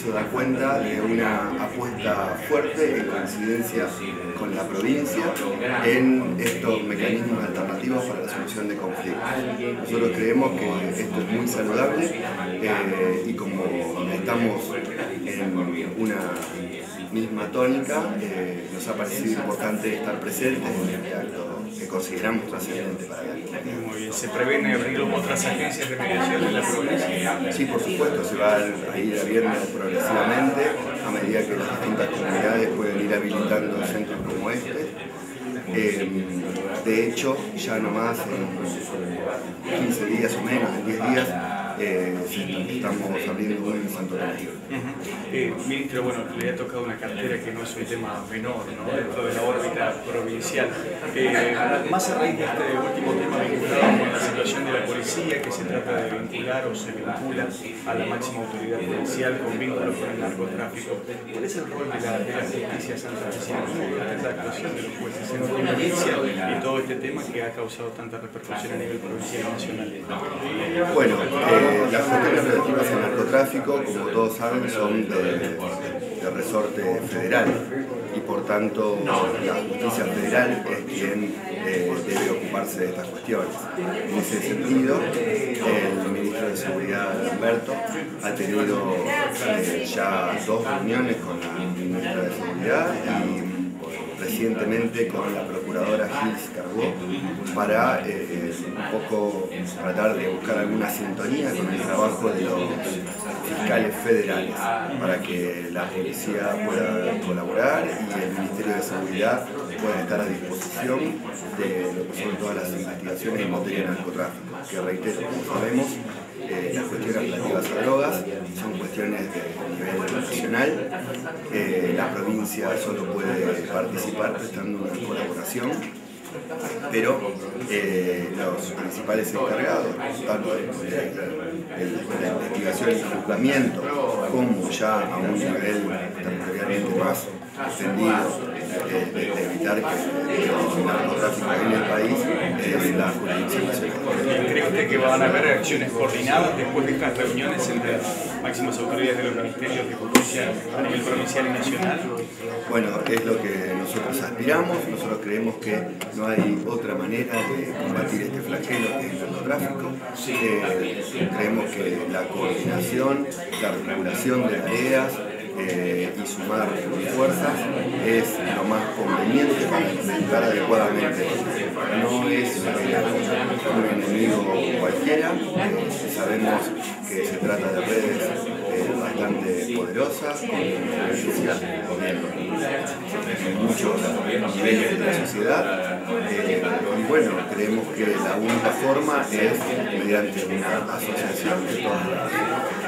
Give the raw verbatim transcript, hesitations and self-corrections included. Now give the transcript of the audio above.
esto da cuenta de una apuesta fuerte en coincidencia con la provincia en estos mecanismos alternativos para la solución de conflictos. Nosotros creemos que esto es muy saludable eh, y como estamos en una misma tónica, eh, nos ha parecido importante estar presentes en este acto que consideramos trascendente para la comunidad. Muy bien. ¿Se prevén abrir otras agencias de mediación en la provincia? Sí, por supuesto, se va a ir abriendo progresivamente a medida que las distintas comunidades pueden ir habilitando centros como este. Eh, de hecho, ya nomás en quince días o menos, en diez días, eh, estamos abriendo un en Santo Tomé. Uh-huh. eh, ministro, bueno, le ha tocado una cartera que no es un tema menor, ¿no?, dentro de la órbita provincial. Eh, más a raíz de este último tema vinculado con la situación de la policía, que se trata de vincular o se vincula a la máxima autoridad policial con vínculos con el narcotráfico. ¿Cuál es el rol de la, de la justicia santafesina? ¿Cómo es la actuación de los jueces en provincia y todo este tema que ha causado tanta repercusión a nivel provincial y nacional? Bueno, eh, las cuestiones relativas al narcotráfico, como todos saben, son de, de resorte federal y por tanto la justicia federal es quien eh, debe ocuparse de estas cuestiones. En ese sentido, el ministro de Seguridad, Humberto, ha tenido eh, ya dos reuniones con la ministra de Seguridad y recientemente con la procuradora Gils Carbó para eh, un poco tratar de buscar alguna sintonía con el trabajo de los fiscales federales para que la policía pueda colaborar y el Ministerio de Seguridad pueda estar a disposición de lo que son todas las investigaciones en materia de narcotráfico, que reitero, como sabemos, Eh, las cuestiones relativas a drogas son cuestiones de nivel nacional. Eh, la provincia solo puede participar prestando una colaboración, pero eh, los principales encargados, tanto de, de, de, de la investigación y juzgamiento, como ya a un nivel territorialmente más extendido, de, de, de evitar que el narcotráfico en el país, es la jurisdicción nacional. ¿Cree usted que van a haber acciones coordinadas después de estas reuniones entre máximas autoridades de los ministerios de justicia a nivel provincial y nacional? Bueno, es lo que nosotros aspiramos. Nosotros creemos que no hay otra manera de combatir este flagelo que es el narcotráfico. Eh, creemos que la coordinación, la articulación de tareas eh, y sumar fuerzas es lo más conveniente para implementar adecuadamente. No es eh, un enemigo cualquiera, eh, sabemos que se trata de redes eh, bastante poderosas, con influencia en muchos niveles de la sociedad, eh, y bueno, creemos que la única forma es mediante una asociación de todas las